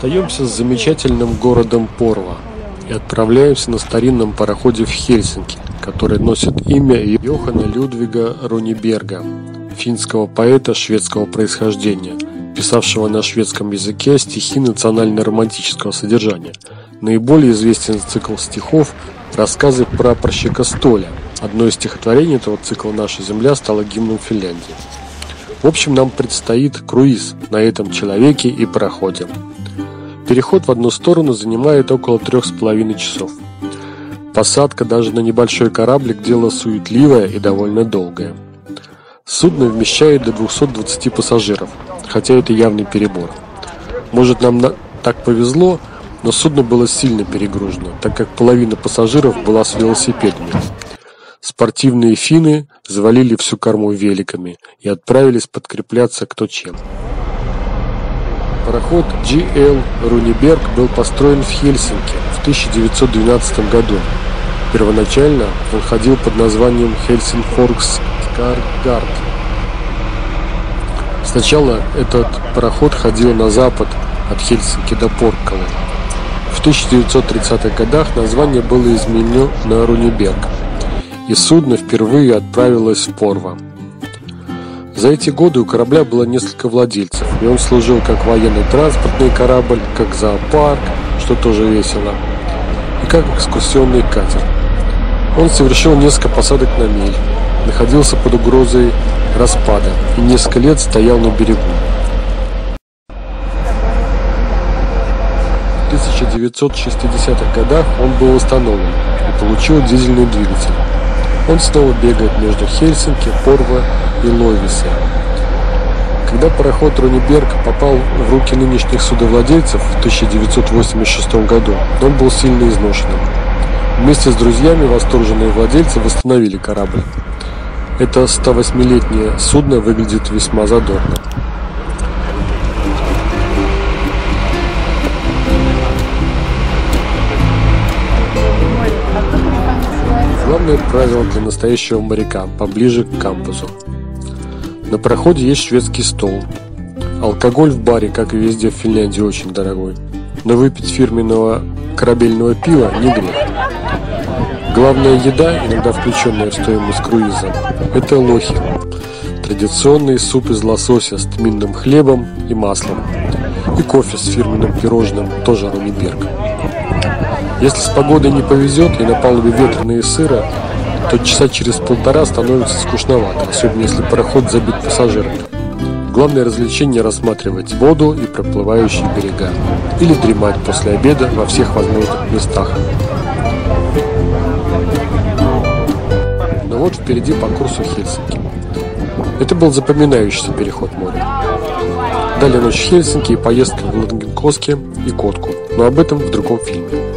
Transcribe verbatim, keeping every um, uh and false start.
Расстаемся с замечательным городом Порвoo и отправляемся на старинном пароходе в Хельсинки, который носит имя Йохана Людвига Рунеберга, финского поэта шведского происхождения, писавшего на шведском языке стихи национально-романтического содержания. Наиболее известен цикл стихов «Рассказы прапорщика Столя». Одно из стихотворений этого цикла «Наша земля» стало гимном Финляндии. В общем, нам предстоит круиз на этом человеке и пароходе. Переход в одну сторону занимает около трех с половиной часов. Посадка даже на небольшой кораблик – дело суетливое и довольно долгое. Судно вмещает до двухсот двадцати пассажиров, хотя это явный перебор. Может, нам на... так повезло, но судно было сильно перегружено, так как половина пассажиров была с велосипедами. Спортивные финны завалили всю корму великами и отправились подкрепляться кто чем. Пароход джи эл Рунеберг был построен в Хельсинки в тысяча девятьсот двенадцатом году. Первоначально он ходил под названием Хельсинфорс Скаргард. Сначала этот пароход ходил на запад от Хельсинки до Поркколы. В тысяча девятьсот тридцатых годах название было изменено на Рунеберг, и судно впервые отправилось в Порвoo. За эти годы у корабля было несколько владельцев, и он служил как военный транспортный корабль, как зоопарк, что тоже весело, и как экскурсионный катер. Он совершил несколько посадок на мель, находился под угрозой распада и несколько лет стоял на берегу. В тысяча девятьсот шестидесятых годах он был восстановлен и получил дизельный двигатель. Он снова бегает между Хельсинки, Порвoo и Ловисе. Когда пароход Рунеберг попал в руки нынешних судовладельцев в тысяча девятьсот восемьдесят шестом году, он был сильно изношенным. Вместе с друзьями восторженные владельцы восстановили корабль. Это сто восьмилетнее судно выглядит весьма задорно. Главное правило для настоящего моряка – поближе к камбузу. На пароходе есть шведский стол. Алкоголь в баре, как и везде в Финляндии, очень дорогой. Но выпить фирменного корабельного пива не грех. Главная еда, иногда включенная в стоимость круиза, это лохи. Традиционный суп из лосося с тминным хлебом и маслом. И кофе с фирменным пирожным, тоже Рунеберг. Если с погодой не повезет и на палубе ветрено и сыро, то часа через полтора становится скучновато, особенно если пароход забит пассажирами. Главное развлечение – рассматривать воду и проплывающие берега. Или дремать после обеда во всех возможных местах. Но вот впереди по курсу Хельсинки. Это был запоминающийся переход моря. Далее ночь в Хельсинки и поездка в Лангенкоске и Котку, но об этом в другом фильме.